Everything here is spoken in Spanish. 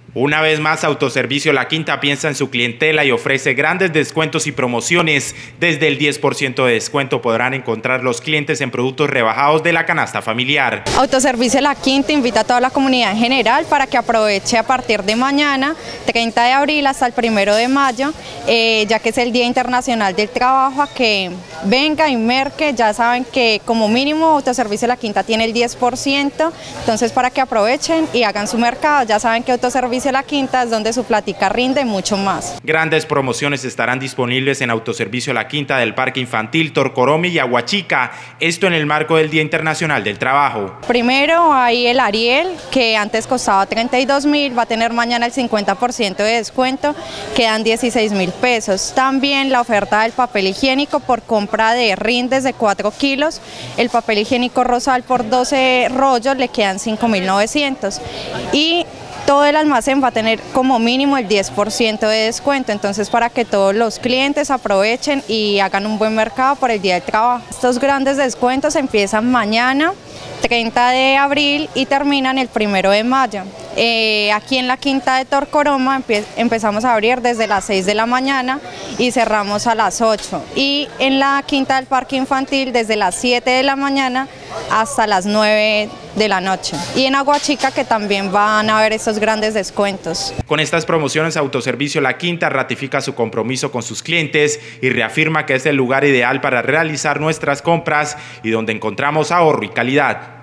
Una vez más, Autoservicio La Quinta piensa en su clientela y ofrece grandes descuentos y promociones. Desde el 10% de descuento podrán encontrar los clientes en productos rebajados de la canasta familiar. Autoservicio La Quinta invita a toda la comunidad en general para que aproveche a partir de mañana, 30 de abril hasta el 1 de mayo, ya que es el Día Internacional del Trabajo, a que venga y merque. Ya saben que como mínimo Autoservicio La Quinta tiene el 10%, entonces para que aprovechen y hagan su mercado. Ya saben que Autoservicio La Quinta es donde su plática rinde mucho más. Grandes promociones estarán disponibles en Autoservicio La Quinta del Parque Infantil Torcoromi y Aguachica, esto en el marco del Día Internacional del Trabajo. Primero hay el Ariel, que antes costaba 32.000, va a tener mañana el 50% de descuento, quedan 16.000 pesos. También la oferta del papel higiénico por compra de rindes de 4 kilos, el papel higiénico Rosal por 12 rollos le quedan 5.900 y todo el almacén va a tener como mínimo el 10% de descuento, entonces para que todos los clientes aprovechen y hagan un buen mercado por el Día del Trabajo. Estos grandes descuentos empiezan mañana, 30 de abril, y terminan el 1 de mayo. Aquí en la Quinta de Torcoroma empezamos a abrir desde las 6 de la mañana y cerramos a las 8. Y en la Quinta del Parque Infantil desde las 7 de la mañana hasta las 9 de la noche. Y en Aguachica, que también van a haber estos grandes descuentos. Con estas promociones, Autoservicio La Quinta ratifica su compromiso con sus clientes y reafirma que es el lugar ideal para realizar nuestras compras y donde encontramos ahorro y calidad.